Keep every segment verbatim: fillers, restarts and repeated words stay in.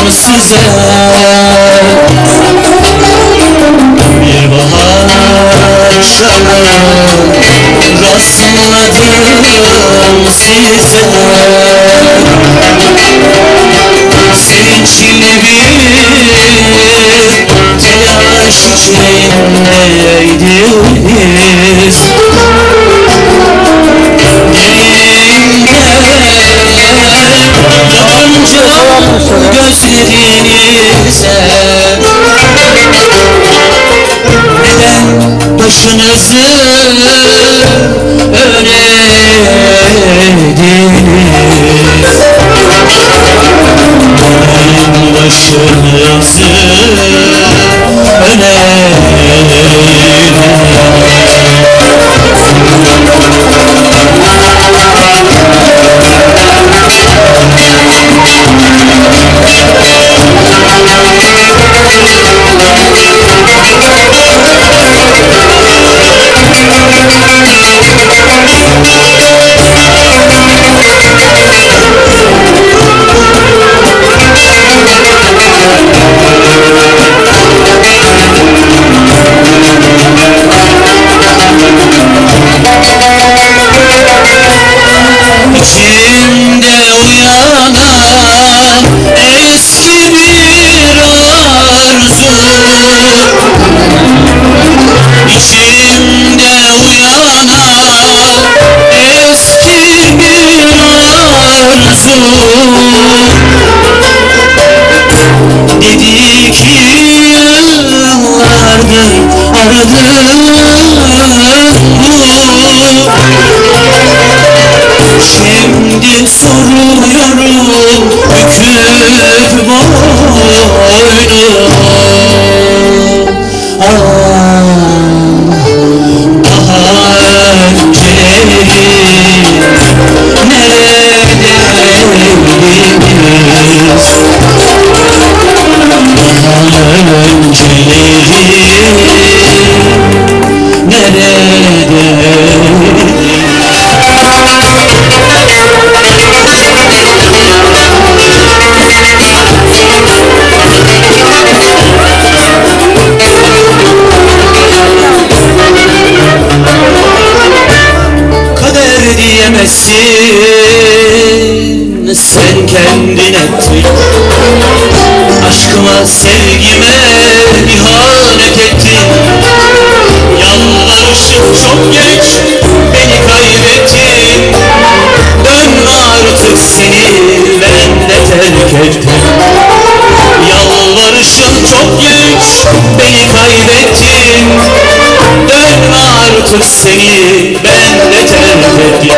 size bir bahar akşamı rastladım size. Sevinçli bir telaş içindeydiniz. Gözlerinize neden başınızı önediniz? Neden başınızı önediniz? İçimde uyanan eski bir arzu, İçimde uyanan eski bir arzu, dedi ki yıllardır aradığım bu. Şimdi soruyorum büküp boynum. Ah, daha önceleri neredeydiniz? Daha önceleri neredeydiniz? Diyemezsin, sen kendin ettin. Aşkıma, sevgime ihanet ettin. Yalvarışım çok geç, beni kaybettin. Dönme artık, seni ben de terk ettim. Yalvarışım çok geç, beni kaybettin. Dönme artık, seni ben de terk ettim.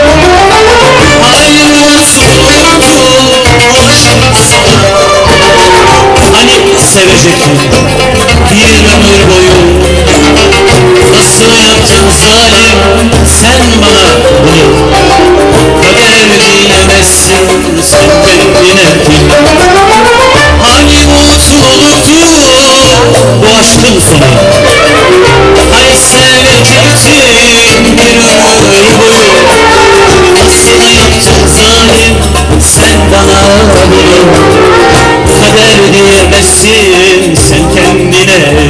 Hani sevecektin bir ömür boyu, nasıl yaptın zalim sen bana bunu? Kader diyemezsin, sen kendin ettin. Hani mutluluktu bu aşkın sonu? Hani sevecektin bir ömür boyu, nasıl yaptın zalim sen bana bunu? Kader diyemezsin, sen kendine ettin.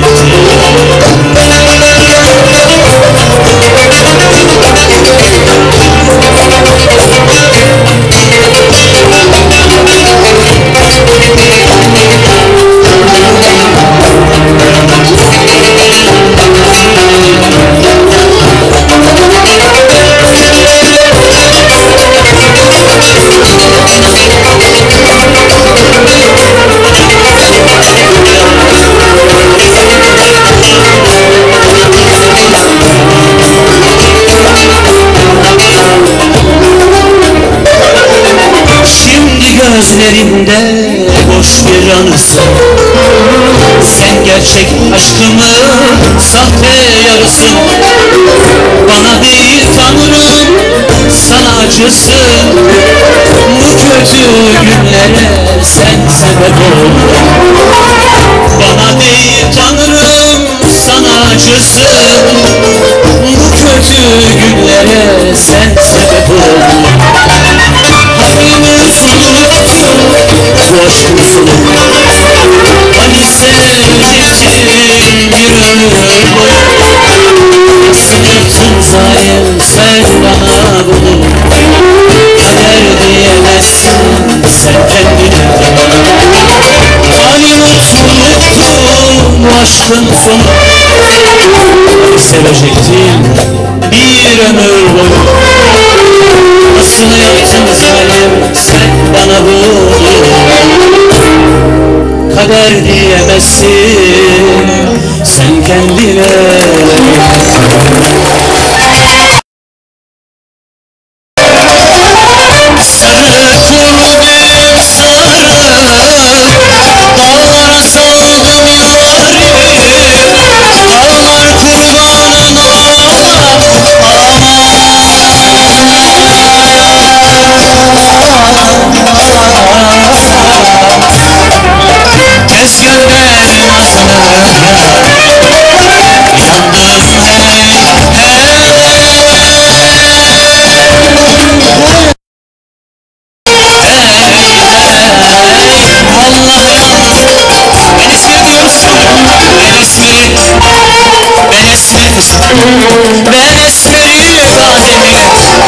Gözlerinde boş bir anısın. Sen gerçek aşkımın sahte yarısın. Bana değil Tanrım, sana acısın. Bu kötü günlere sen sebep oldun. Bana değil Tanrım, sana acısın. Bu kötü günlere sen sebep oldun. Hani mutluluktu bu aşkın sonu? aşkın sonu. Sevecektim bir ömür boyu. Nasıl yaptın zalim sen bana bunu? Kader diyemezsin sen kendine. Sarı kurdum sarı, dağlara saldım yarim. Dağlar kurbanın ağla, kes gönder nazlı yandım hey Ben esmeri bademi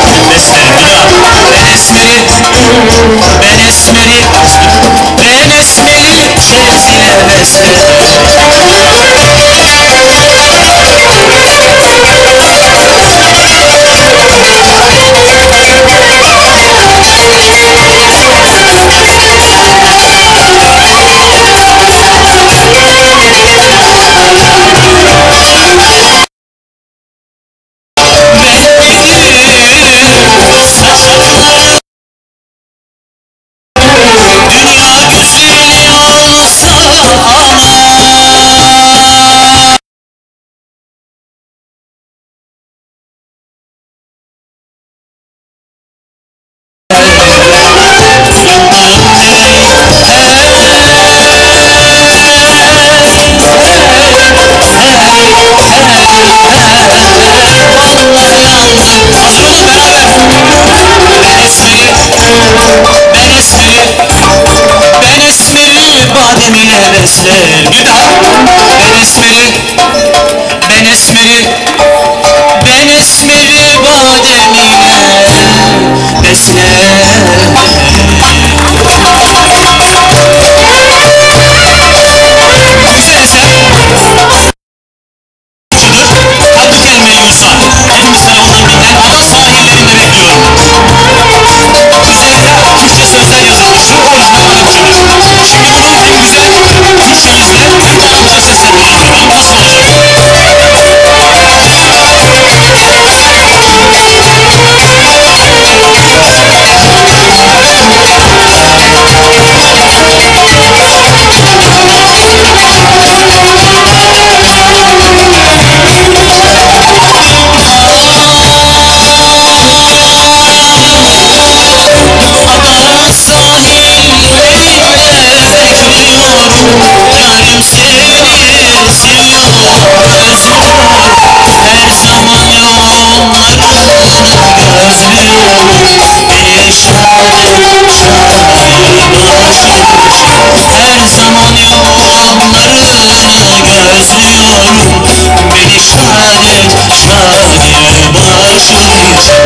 Ben esmeri Ben esmeri Ben esmeri şemsine beslerim. Bademine besler bir daha. Ben esmeri, ben esmeri, ben esmeri bademine besler. Güzel eser. Tatlı kelime Yusa. Hepimizden olduğu bilinen ada sahillerinde bekliyorum. Üzerine Türkçe sözler yazılmıştır. Orijinal Arapçadır. Şimdi bunu en güzel Türkçemizde canlıca seslendirelim bakalım nasıl olacak? Yarim seni seviyor, özlüyor. Her zaman yollarını gözlüyor. Beni şadet şair başır. Her zaman yollarını gözlüyorum. Beni şadet şair başır.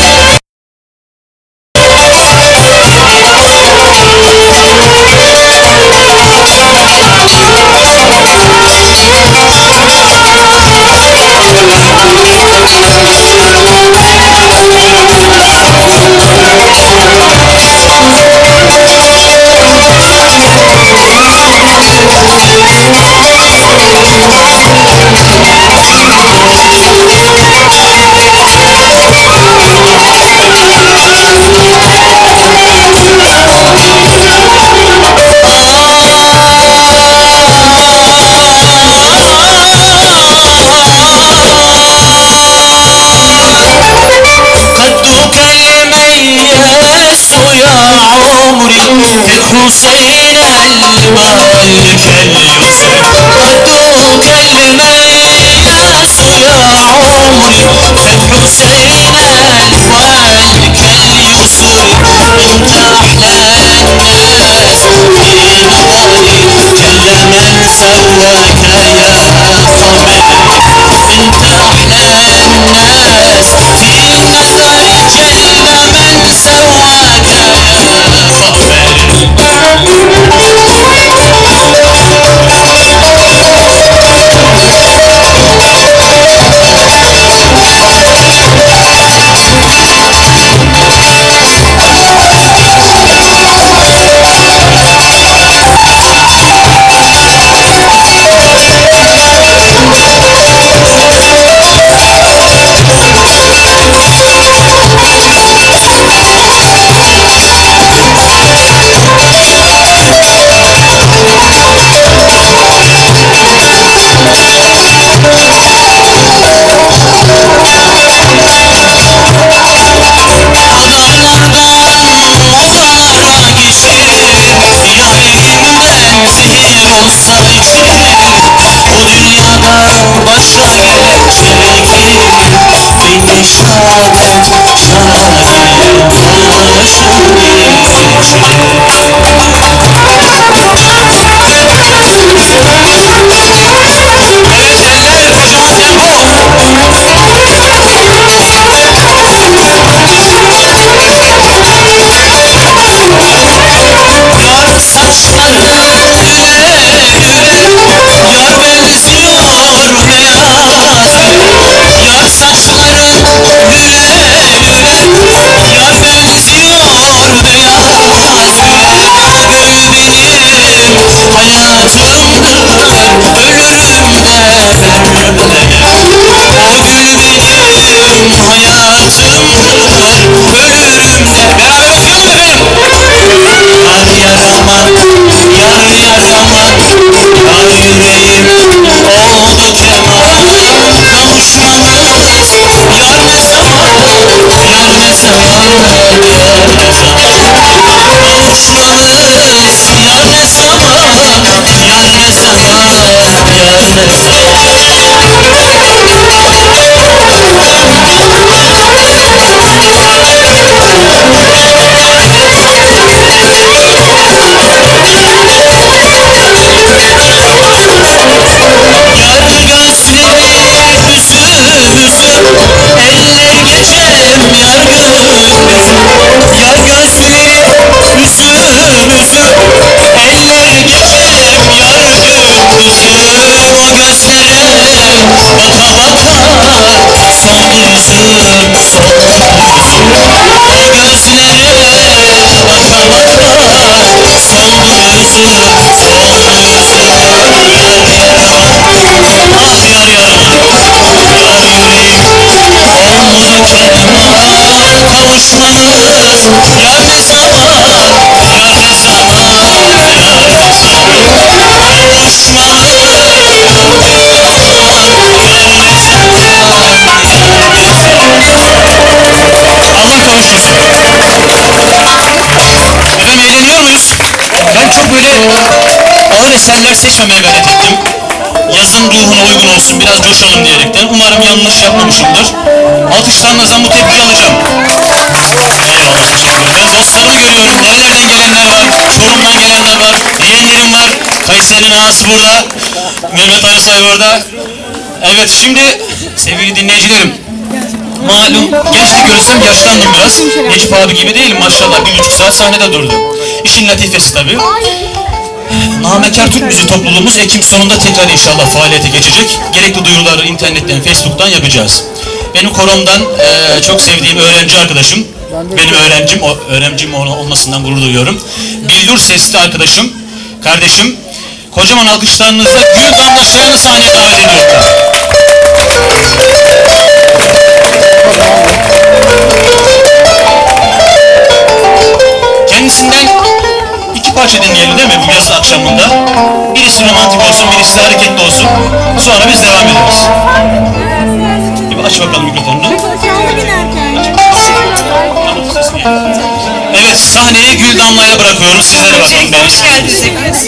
حسين المالك اليسر قدوك المياس يا عمري فالحسين المالك اليسر انت احلى الناس في نظري جل من سواك يا قمر انت احلى الناس في نظري جل من سواك يا قمر Ağır eserler seçmemeye gayret ettim. Yazın ruhuna uygun olsun, biraz coşalım diyerekten. Umarım yanlış yapmamışımdır. Alkışlarınızdan bu tepkiyi alacağım. Eyvallah, teşekkür ederim. Dostlarımı görüyorum. Nerelerden gelenler var, Çorum'dan gelenler var, yeğenlerim var. Kayseri'nin ağası burada. Mehmet Ayasay burada. Evet, şimdi sevgili dinleyicilerim. Malum gençlik görürsem yaşlandım biraz. Necip abi gibi değilim maşallah, bir buçuk saat sahnede durdu. İşin latifesi tabii. Namekar Türk Müziği topluluğumuz Ekim sonunda tekrar inşallah faaliyete geçecek. Gerekli duyuruları internetten, Facebook'tan yapacağız. Benim koromdan e, çok sevdiğim öğrenci arkadaşım, benim öğrencim, o, öğrencim olmasından gurur duyuyorum. Billur sesli arkadaşım, kardeşim, kocaman alkışlarınızla Gül Damla Şayan'ı sahneye davet ediyorum. Kendisinden iki parça dinleyelim değil mi bu yaz akşamında? Birisi romantik olsun, birisi hareketli olsun. Sonra biz devam ederiz. Bir aç bakalım mikrofonunu. Evet, sahneyi Gül Damla'ya bırakıyoruz. Sizlere bakın. Ben Hoş geldiniz.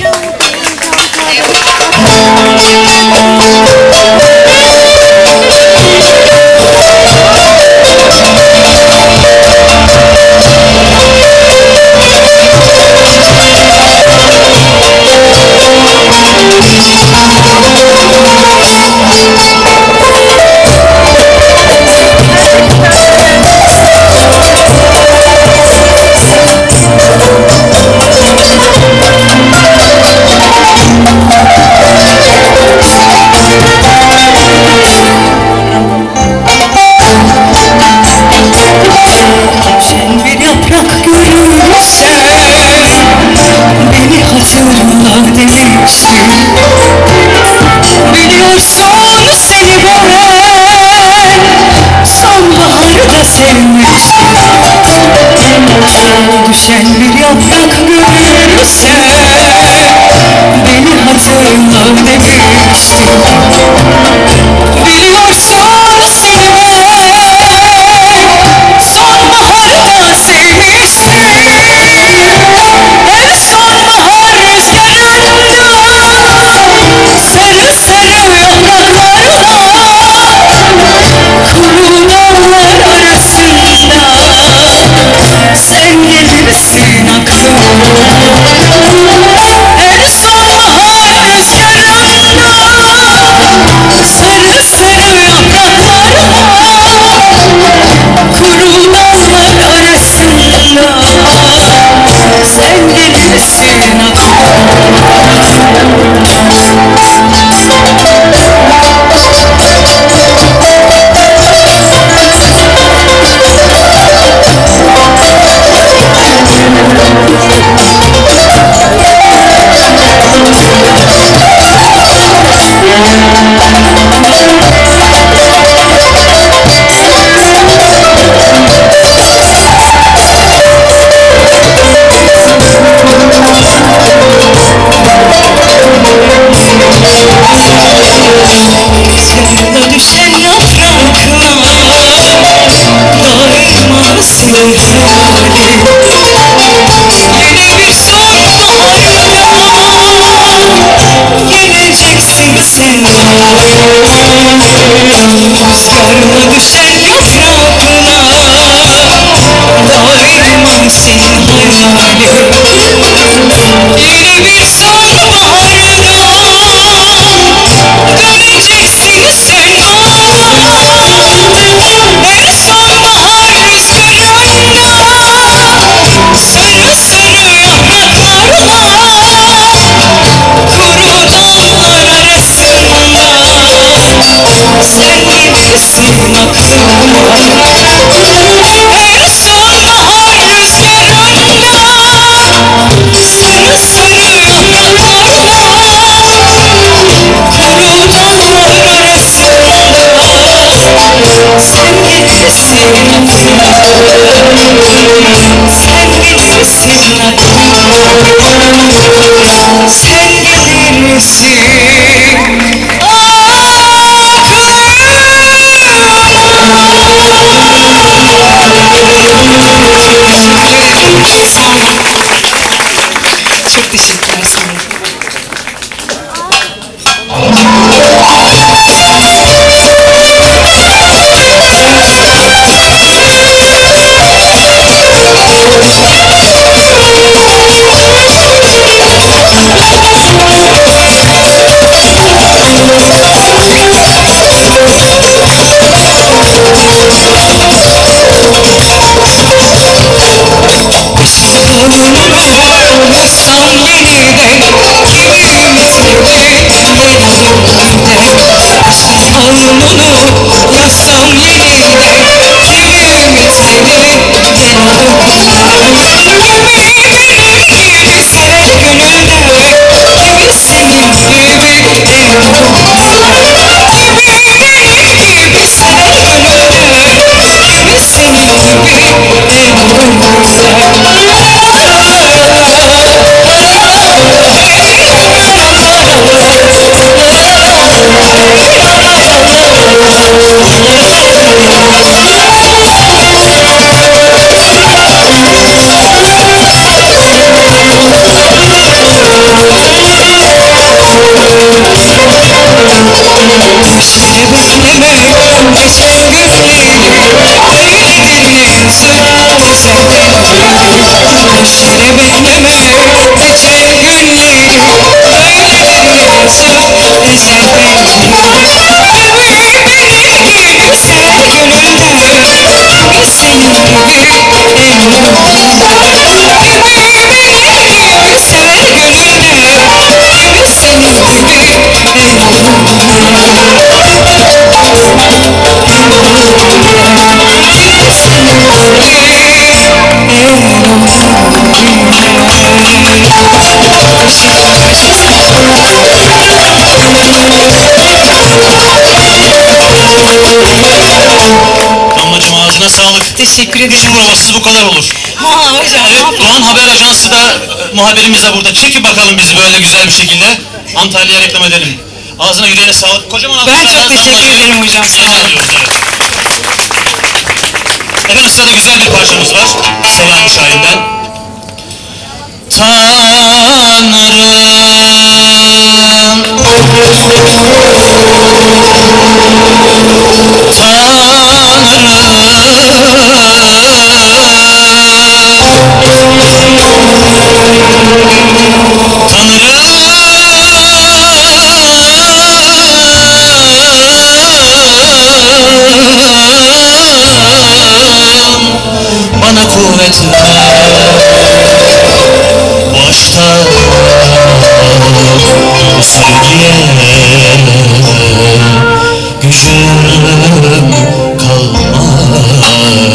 Düşen bir yaprak görürse beni hatırla demiştim. Biliyorsun seni ben sonbaharda sevmiştim. Ben sonbahar rüzgarında sarı sarı yapraklarda kurulanlar arasında sen gelirsin aklıma. Sen gelirsin aklıma, sen gelirsin aklıma, sen gelirsin aklıma. Çok teşekkürler, sağ olun. Vursam yeniden kimimiz birbirlerinde, aşkın alnını vursam yeniden kimimiz Damlacığım ağzına sağlık. Teşekkür ederim. İş provasız bu kadar olur. Ha hocam. Evet, Doğan Haber Ajansı da muhabirimiz de burada. Çekin bakalım bizi böyle güzel bir şekilde. Antalya'ya reklam edelim. Ağzına yüreğine sağlık. Kocaman Ben alkışlarla çok teşekkür Damlacığım ederim hocam, sağ rica olun. ediyoruz, evet. Efendim sırada güzel bir parçamız var. Selami Şahin'den. Bana kuvvet ver, başta bu sevgiye gücüm kalmadı.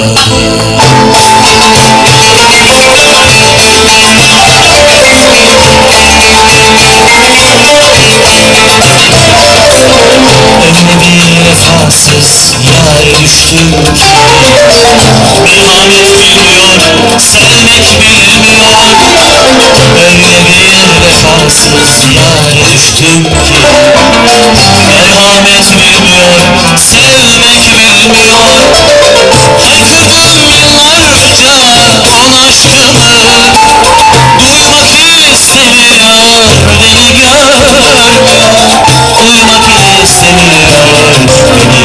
Öyle bir vefasız yar düştüm ki merhamet bilmiyor, sevmek bilmiyor. Öyle bir vefasız yar düştüm ki merhamet bilmiyor, sevmek bilmiyor. Haykırdım yıllarca ona aşkımı, duymak istemiyor, beni görmüyor. Duymak istemiyor, beni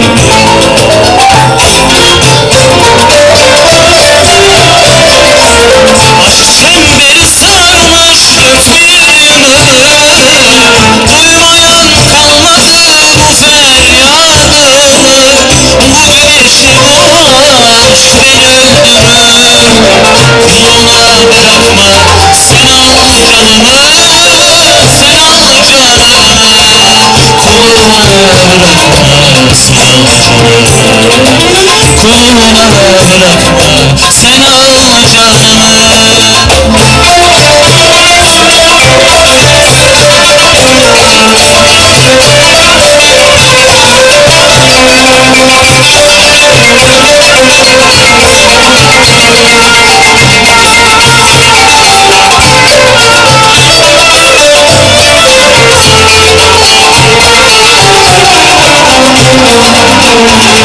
aşk çemberi sarmış dört bir yanı, duymayan kalmadı bu feryadı. Bu gidişle bu aşk beni öldürür. Kuluna bırakma, sen al canımı, sen al canımı. Kuluna bırakma, sen al canımı. Kuluna bırakma, sen al canımı.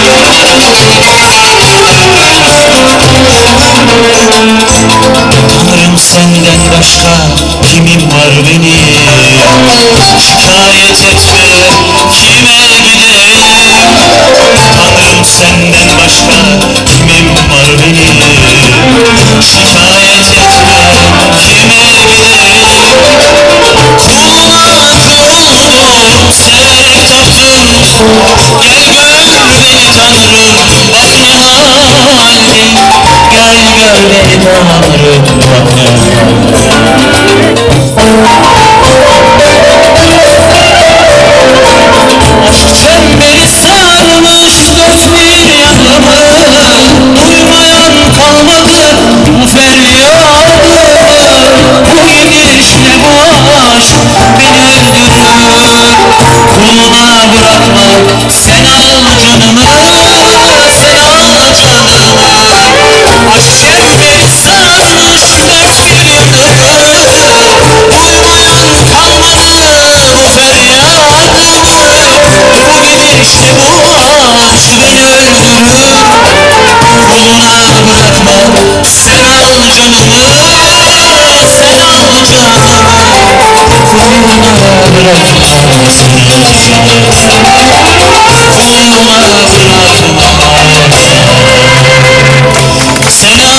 Tanrım senden başka kimim var benim? Şikayet etme kime gideyim? Tanrım senden başka kimim var benim? Şikayet etme kime gideyim? Kuluna kuruldum, sevk taptım. Gel gör beni Tanrım, bak ne halim. Gel gör beni Tanrım, bak ne halim. Aşk çemberi sarmış dört bir yanımı. Duymayan kalmadı bu feryadımı. Bu gidişle bu aşk beni öldürür. Kuluna bırakma, sen al canımı, sen al canımı. Aşk çemberi sarmış dört bir yanımı. Duymayan kalmadı bu feryadımı. Bu gidişle bu aşk beni öldürür. Kuluna bırakma, sen al canımı, sen al canımı. Kuluna bırakma, sen al canımı. Kuluna bırakma, sen al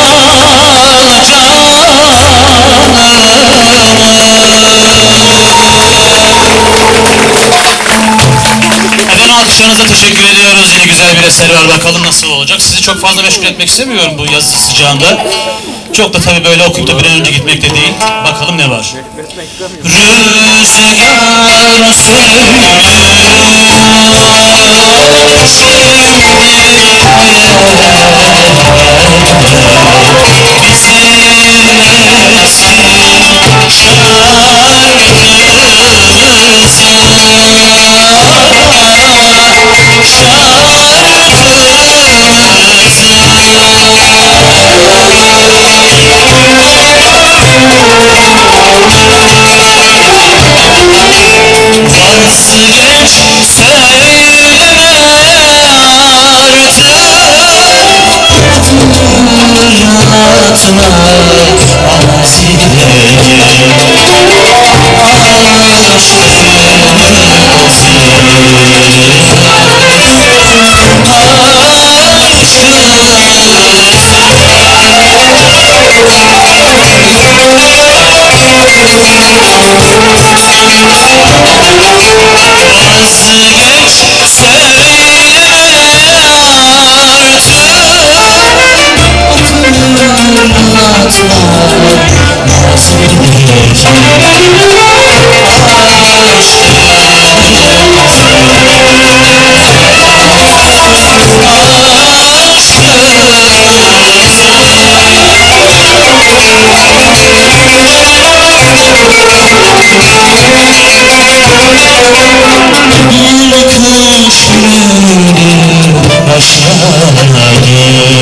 Efendim alkışlarınıza teşekkür ediyoruz. Yine güzel bir eser var. Bakalım nasıl olacak. Sizi çok fazla meşgul etmek istemiyorum bu yaz sıcağında. Çok da tabii böyle okuyup da bir an önce gitmek de değil. Bakalım ne var. Rüzgar söylüyor vazgeç söyleme artık. Fırlatma mazileri, vazgeç söyleme artık. Hatırlatma yıkmış yüreğim başlayı.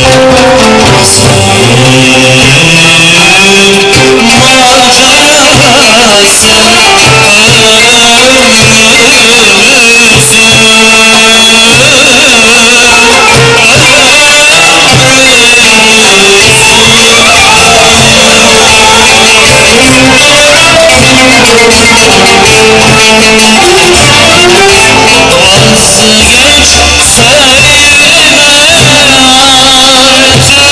Vazgeç söyleme artık.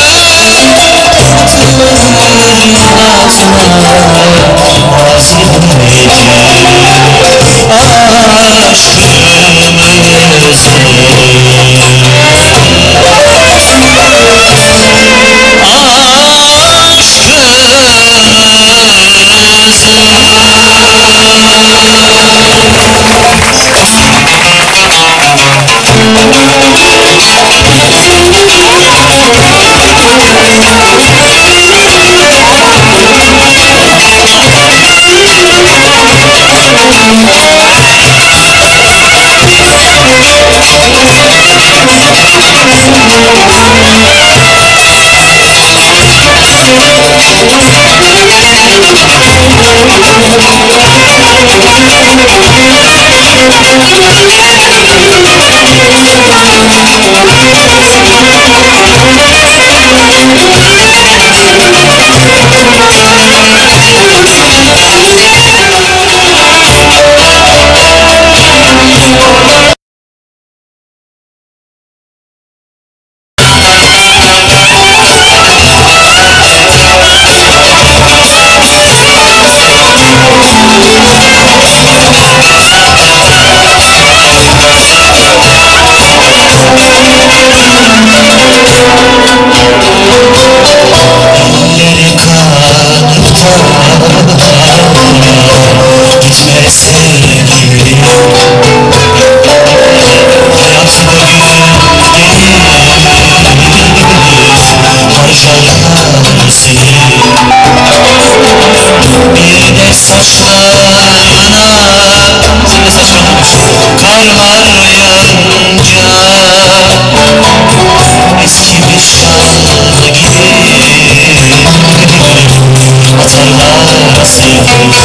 Thank you. Gitme sevgilim, hayat bugün değil, harcarlar seni. Bir de saçlarına, senin de saçlarınmış, kar var yağınca, eski bir şarkı gibi atarlar seni.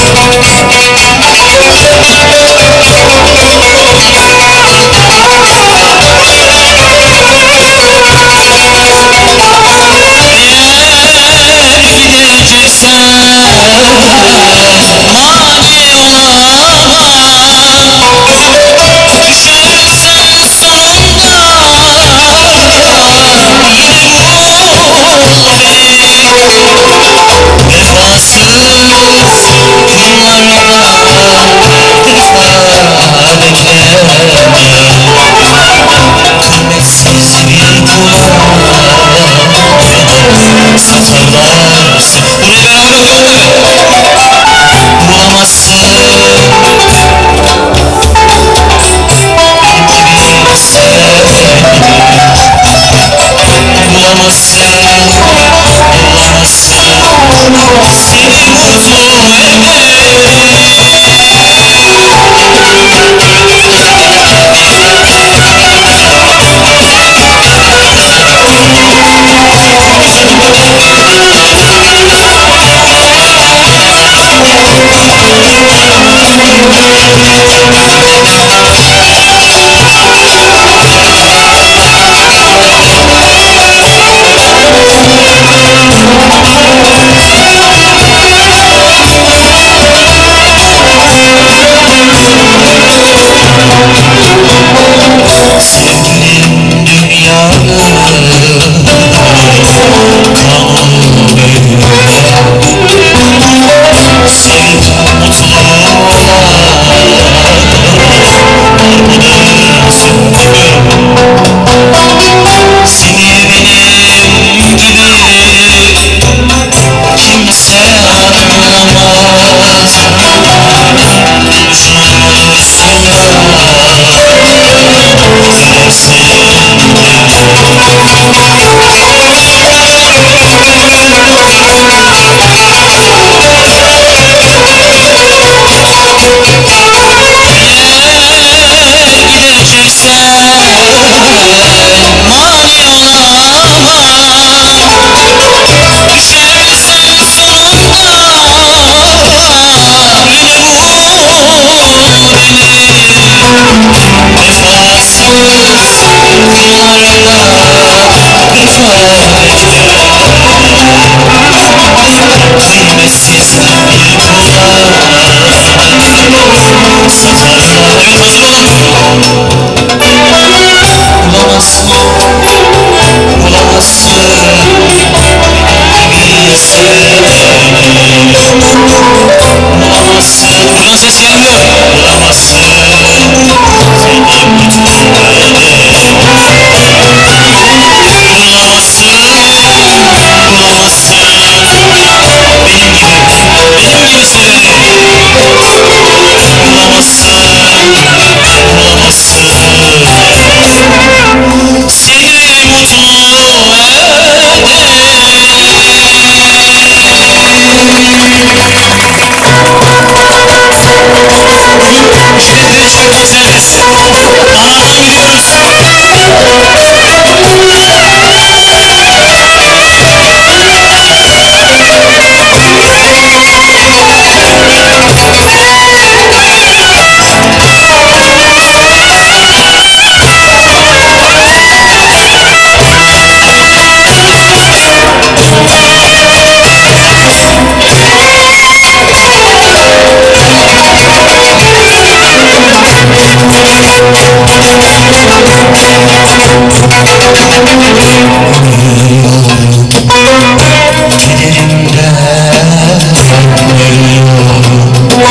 Buradan ses gelmiyor. Bulamazsın seni bütün beni. Bulamazsın, bulamazsın benim gibi, benim gibi seveni. Bulamazsın, bulamazsın seni mutlu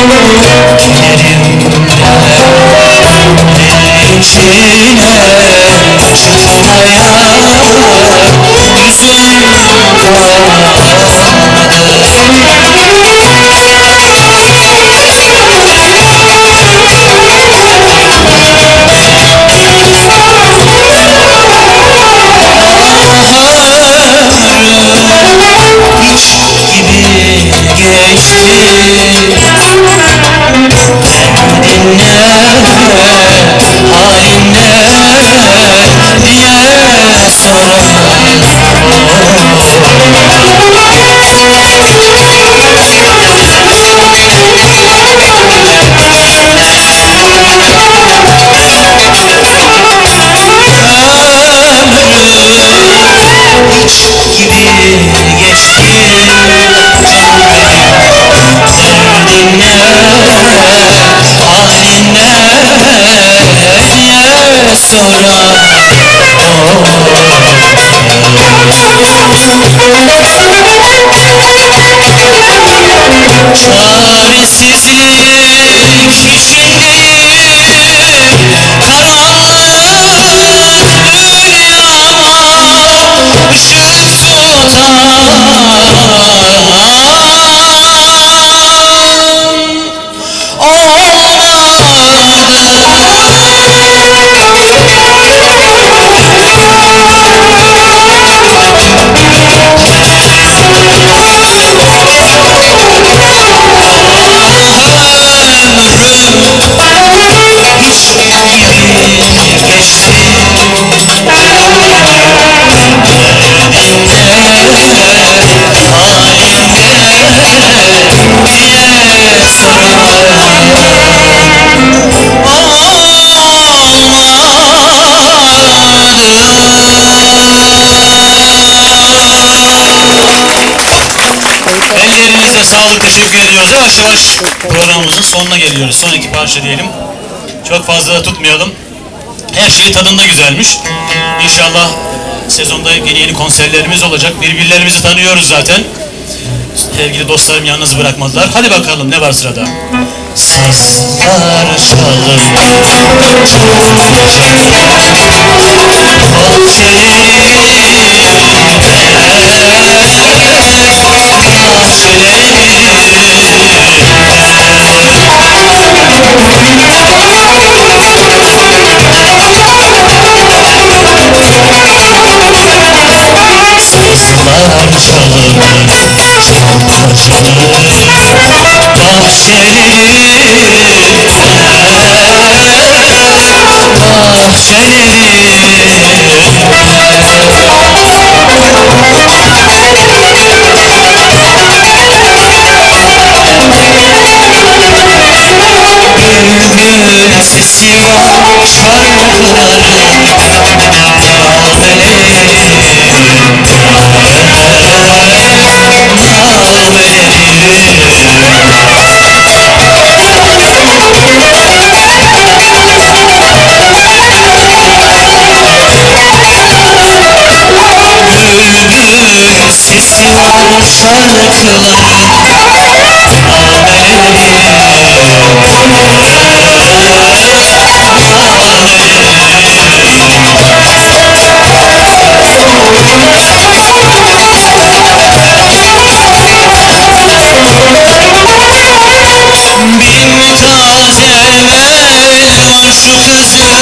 içine çıkmaya yüzüm hiç gibi geçti. Derdin ne, halin ne diye sorar. Ömrüm hiç gibi geçti. Derdin ne, halin ne diye sorar. Çaresizlik içindeyim, karanlık dünyama ışık tutan Ellerinize sağlık, teşekkür ediyoruz. Yavaş yavaş programımızın sonuna geliyoruz. Son iki parça diyelim. Çok fazla da tutmayalım. Her şey tadında güzelmiş. İnşallah sezonda yeni yeni konserlerimiz olacak. Birbirlerimizi tanıyoruz zaten. Sevgili dostlarım yalnız bırakmadılar. Hadi bakalım ne var sırada? Sazlar çalır, bülbül sesi var şarkıların bülbül sesi var şarkıların bin taze emel var şu kızın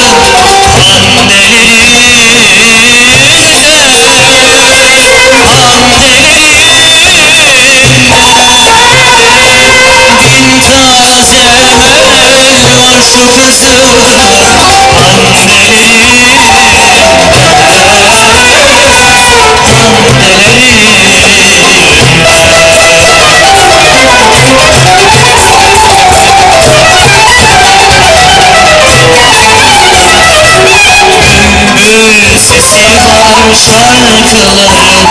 sesi var şarkıların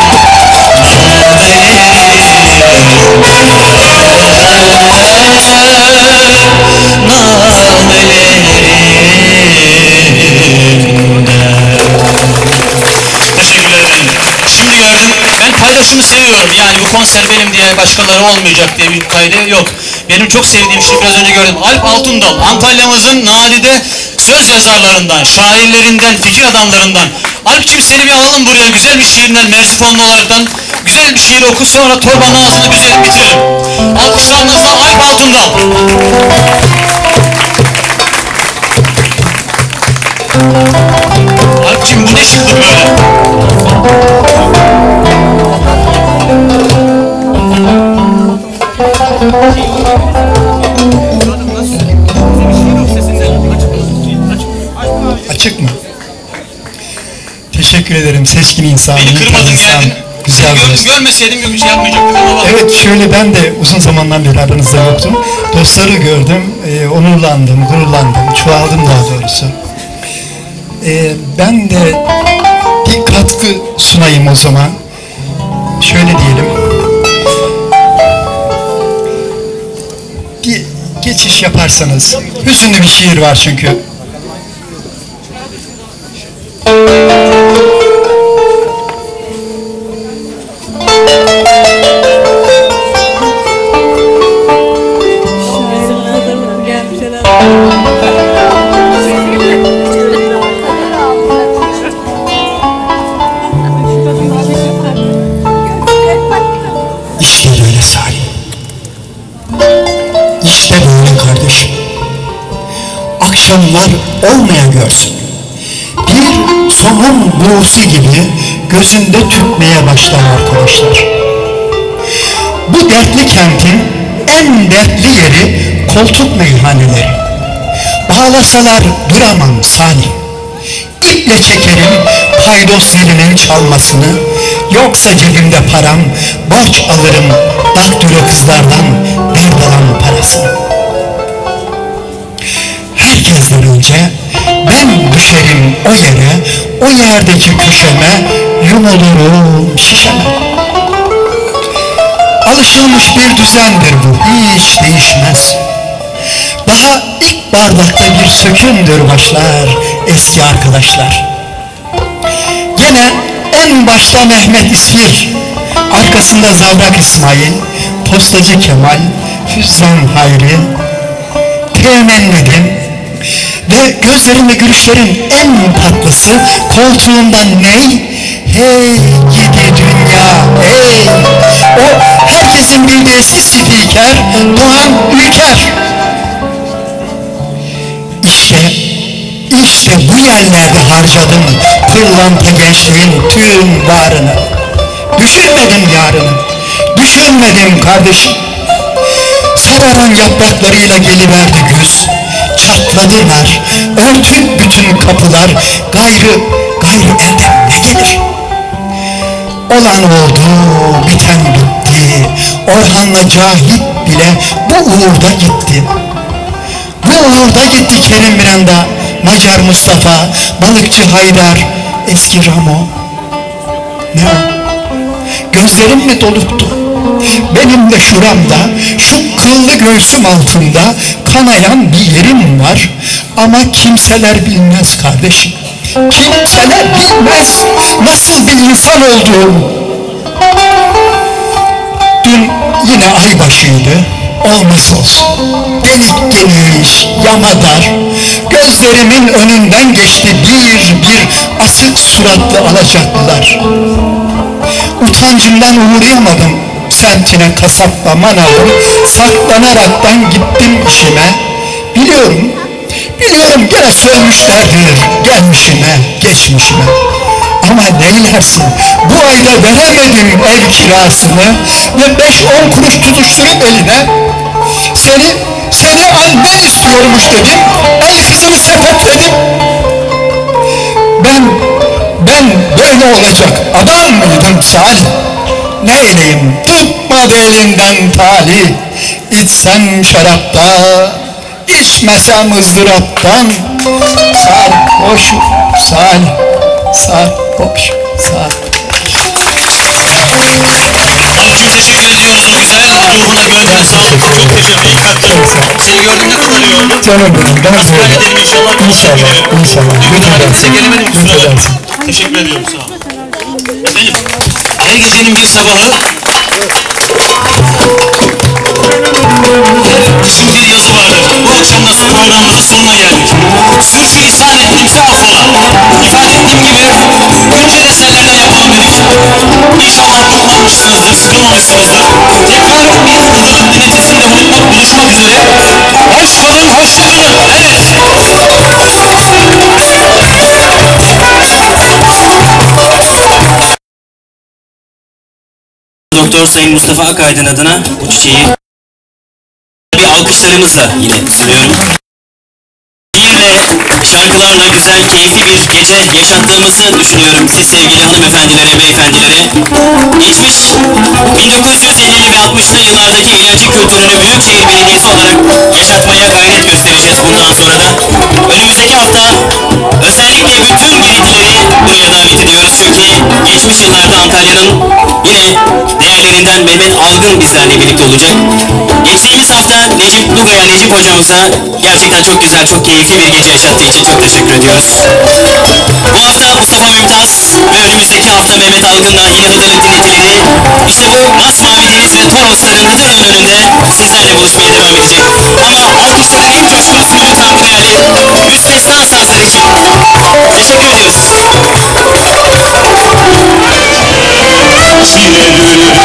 Teşekkür ederim. Şimdi gördüm. Ben paylaşımı seviyorum. Yani bu konser benim diye başkaları olmayacak diye bir kaydı yok. Benim çok sevdiğim şiir biraz önce gördüm. Alp Altundal, Antalya'mızın nadide söz yazarlarından, şairlerinden, fikir adamlarından. Alpçim seni bir alalım buraya, güzel bir şiirinden, Merzifonlu olaraktan güzel bir şiir oku, sonra torbanın ağzını güzel bitirelim. Alkışlarınızla Alp Altundal. Alpçim bu ne şıklık böyle? Açık mı? Teşekkür ederim seçkin insan. Beni kırmadın insan, geldin. güzel Seni gördüm, dost. görmeseydim yok, şey yapmayacaktım ama bak. Evet, şöyle ben de uzun zamandan beri aranızda yoktum. Dostları gördüm, e, onurlandım, gururlandım, çoğaldım daha doğrusu. E, ben de bir katkı sunayım o zaman. Şöyle diyelim. Bir geçiş yaparsanız. Hüzünlü bir şiir var çünkü. İşte böyle Salih. İşte böyle kardeşim. Akşamlar olmaya görsün. Bir somun buğusu gibi gözünde tütmeye başlar arkadaşlar. Bu dertli kentin en dertli yeri koltuk meyhaneleri. Bağlasalar duramam Salih. İple çekerim paydos zilinin çalmasını, yoksa cebimde param, borç alırım daktilo kızlardan berdalan parasını. Herkesten önce ben düşerim o yere, o yerdeki köşeme, yumulurum şişeme. Alışılmış bir düzendir bu, hiç değişmez. Daha ilk bardakta bir sökümdür başlar eski arkadaşlar. Gene en başta Mehmet İsfir, arkasında Zavrak İsmail, Postacı Kemal, Füzzan Hayri, Teğmen Nedim ve gözlerinde gülüşlerin en tatlısı koltuğundan ney? Hey gidi dünya, hey! O herkesin bildiği eski spiker Doğan Ülker. İşte, işte bu yerlerde harcadım pırlanta gençliğin tüm varını. Düşünmedim yarını, düşünmedim kardeşim. Sararan yapraklarıyla geliverdi güz, çatladılar, örtük bütün kapılar, gayrı, gayrı elden ne gelir? Olan oldu, biten bitti, Orhan'la Cahit bile bu uğurda gitti. Bu uğurda gitti Kerim Miranda, Macar Mustafa, Balıkçı Haydar, eski Ramo. Ne o? Gözlerim mi doluktu? Benim de şuramda, şu kıllı göğsüm altında kanayan bir yerim var. Ama kimseler bilmez kardeşim. Kimseler bilmez nasıl bir insan olduğumu. Dün yine ay başıydı. Olmaz olsun. Delik geniş, yama dar. Gözlerimin önünden geçti bir bir asık suratlı alacaklılar. Utancımdan uğrayamadım semtine, kasapla manavım. Saklanaraktan gittim işime. Biliyorum, biliyorum gene sövmüşlerdir gelmişime, geçmişime. Ama neylersin, bu ayda veremedim ev kirasını ve beş on kuruş tutuşturup eline seni, seni annen istiyormuş dedim, el kızını sepetledim. Ben, ben böyle olacak adam mıydım Salih? Ne eyleyim, tutmadı elinden talih. İçsem şarapta, içmesem ızdıraptan. Sarhoşum Salih, sarhoşum Salih. Alpçim teşekkür ediyoruz o güzel ruhuna, gönlüne sağlık. Çok teşekkür, iyi kattın. Seni gördüm ne kadar iyi oldu. Canım benim, ben Nasıl böyle. edelim inşallah. İnşallah, inşallah. Size gelemedim kusura bakma. Lütfedersin. Teşekkür ediyorum, sağ olun. Efendim, her gecenin bir sabahı Şimdi bir yazı vardır. Bu akşam da programımızın sonuna geldik. Sürçülisan ettimse affola. İfade ettiğim gibi güncel eserlerden yapalım dedik. İnşallah bıkmamışsınızdır, sıkılmamışsınızdır. Tekrar bir hazırlık neticesinde bulunmak, buluşmak üzere. Hoş kalın, hoşça kalın. Evet. Doktor Sayın Mustafa Akaydın adına bu çiçeği bir alkışlarınızla yine sunuyorum. Bir de şarkılarla güzel, keyifli bir gece yaşattığımızı düşünüyorum siz sevgili hanımefendilere, beyefendilere. Geçmiş bin dokuz yüz elli ve altmışlı yıllardaki eğlence kültürünü Büyükşehir Belediyesi olarak yaşatmaya gayret göstereceğiz bundan sonra da. Önümüzdeki hafta özellikle bütün giritleri buraya davet ediyoruz çünkü geçmiş yıllarda Antalya'nın yine değerlerinden Mehmet Algın bizlerle birlikte olacak. Geçtiğimiz hafta Necip Luga'ya, Necip hocamıza gerçekten çok güzel, çok keyifli bir gece yaşattığı için çok teşekkür ediyoruz. Bu hafta Mustafa Mümtaz ve önümüzdeki hafta Mehmet Algın'la yine Hıdır'ın dinletileri işte bu Masmavi Deniz ve Torosların Hıdır'ın önünde sizlerle buluşmaya devam edecek. Ama alkışların en coşkulusunu lütfen bu değerli müstesna sazlar için. Teşekkür ediyoruz. Çile bülbül.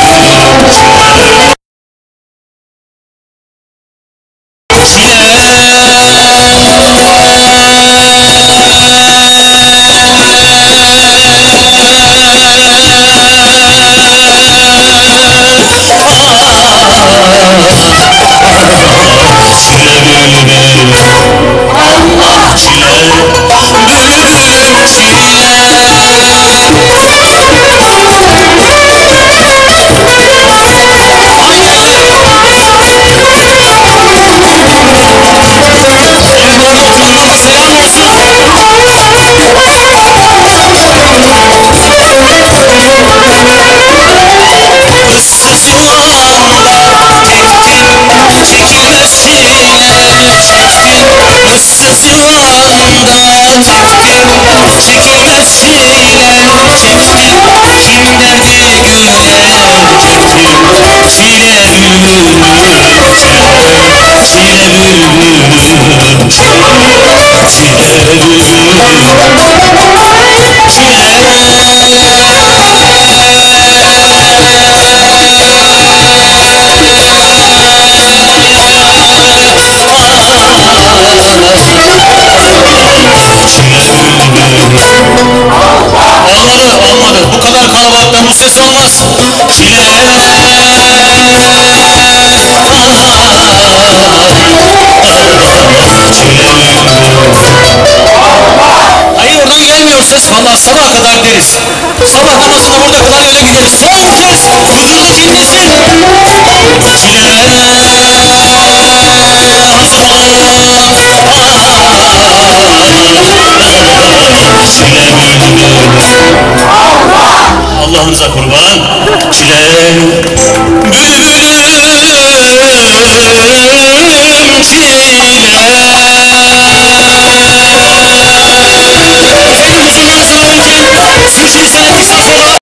Olmadı, olmadı. Bu kadar kalabalıktan bu ses olmaz. Çile. Hayır, oradan gelmiyor ses. Vallahi sabaha kadar deriz. Sabah namazını burada kılar öyle gideriz. Son kez Hıdırlı dinlesin. Çile. Allah'ınıza kurban. Çile bülbül